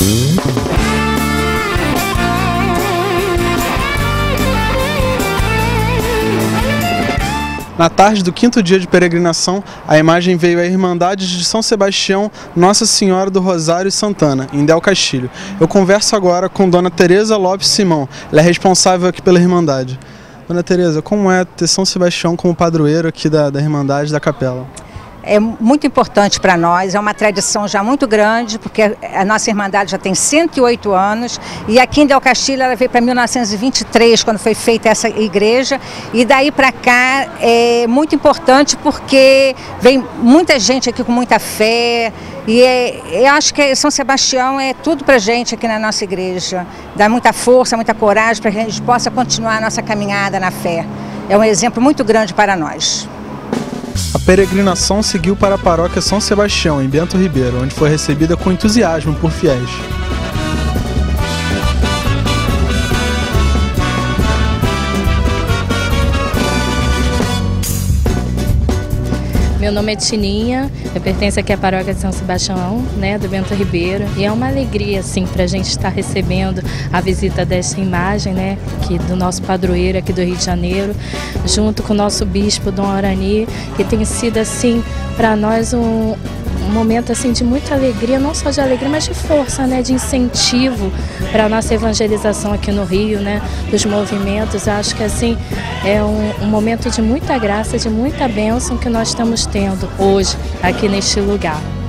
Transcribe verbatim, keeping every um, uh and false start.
Na tarde do quinto dia de peregrinação, a imagem veio à Irmandade de São Sebastião, Nossa Senhora do Rosário e Santana, em Del Castilho. Eu converso agora com Dona Tereza Lopes Simão, ela é responsável aqui pela Irmandade. Dona Tereza, como é ter São Sebastião como padroeiro aqui da, da Irmandade da Capela? É muito importante para nós, é uma tradição já muito grande, porque a nossa Irmandade já tem cento e oito anos, e aqui em Del Castilho ela veio para mil novecentos e vinte e três, quando foi feita essa igreja, e daí para cá é muito importante porque vem muita gente aqui com muita fé, e é, eu acho que São Sebastião é tudo para a gente aqui na nossa igreja, dá muita força, muita coragem para que a gente possa continuar a nossa caminhada na fé. É um exemplo muito grande para nós. A peregrinação seguiu para a paróquia São Sebastião, em Bento Ribeiro, onde foi recebida com entusiasmo por fiéis. Meu nome é Tininha, eu pertenço aqui à paróquia de São Sebastião, né, do Bento Ribeiro. E é uma alegria, assim, para a gente estar recebendo a visita dessa imagem, né, que do nosso padroeiro aqui do Rio de Janeiro, junto com o nosso bispo, Dom Arani, que tem sido, assim, para nós um, um momento, assim, de muita alegria, não só de alegria, mas de força, né, de incentivo para a nossa evangelização aqui no Rio, né, dos movimentos. Eu acho que, assim, é um, um momento de muita graça, de muita bênção que nós estamos tendo hoje aqui neste lugar.